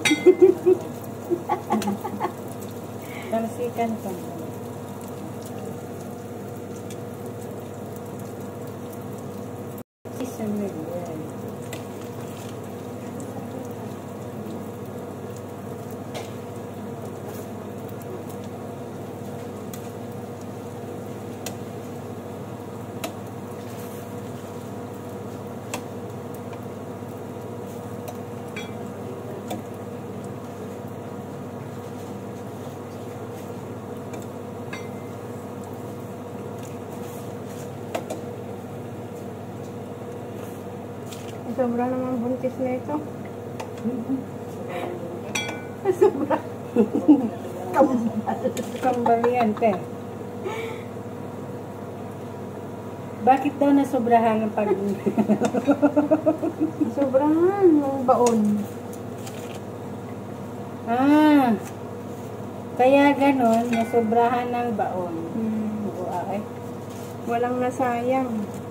Talsikan pa. Sesame oil. Sobra naman buntis na ito. Sobra. Kambal. Kambal yan, te. Bakit daw nasobrahan ng pag... Sobrahan ng baon. Ah, kaya ganon, nasobrahan ng baon. Oo, ay. Walang nasayang.